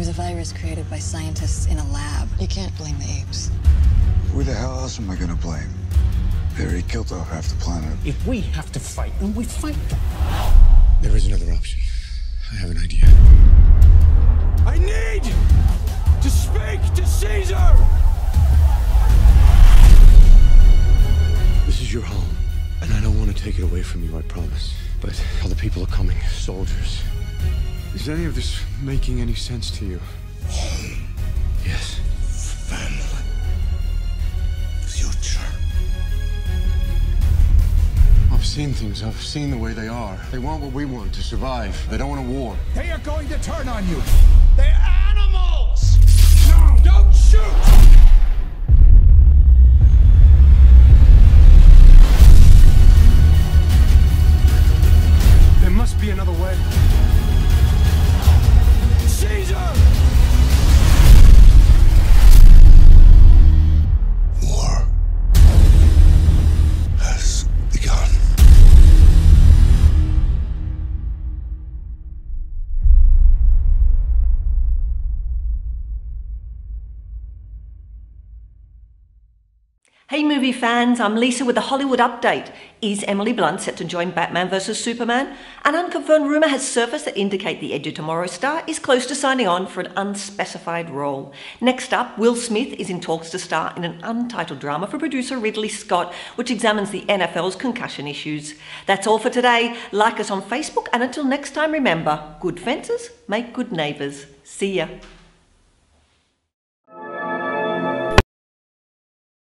was a virus created by scientists in a lab. You can't blame the apes. Who the hell else am I gonna blame? They already killed off half the planet. If we have to fight them, we fight them. There is another option. I have an idea. I need to speak to Caesar! This is your home, and I don't want to take it away from you, I promise. But other people are coming, soldiers. Is any of this making any sense to you? Home. Yes. Family. Future. I've seen things. I've seen the way they are. They want what we want, to survive. They don't want a war. They are going to turn on you. They're animals! No! Don't shoot! There must be another way. Caesar! War has begun. Hey movie fans, I'm Lisa with the Hollywood Update. Is Emily Blunt set to join Batman vs Superman? An unconfirmed rumour has surfaced that indicate the Edge of Tomorrow star is close to signing on for an unspecified role. Next up, Will Smith is in talks to star in an untitled drama for producer Ridley Scott, which examines the NFL's concussion issues. That's all for today. Like us on Facebook, and until next time, remember, good fences make good neighbours. See ya.